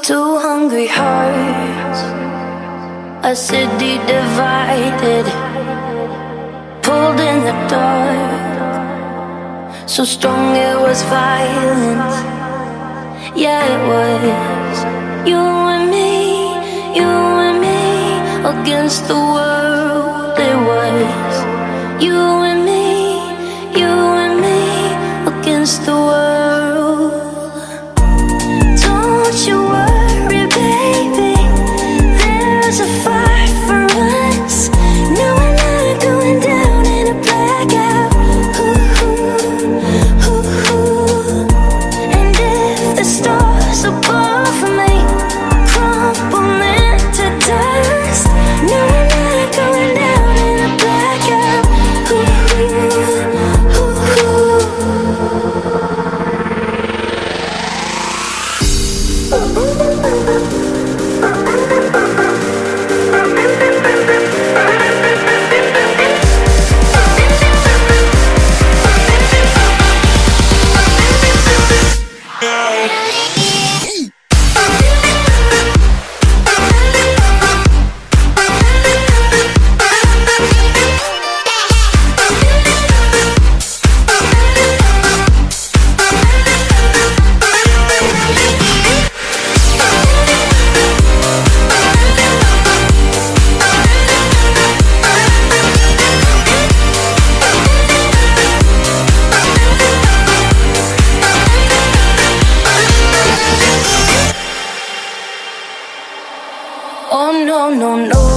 Two hungry hearts, a city divided, pulled in the dark, so strong it was violent. Yeah, it was you and me against the world. It was you and me against the world. Don't you worry, baby, there's a fight for us. No, we're not going down in a blackout. Ooh, ooh, ooh. And if the stars above me crumble into dust, no, we're not going down in a blackout. Ooh, ooh, ooh. Oh no, no, no.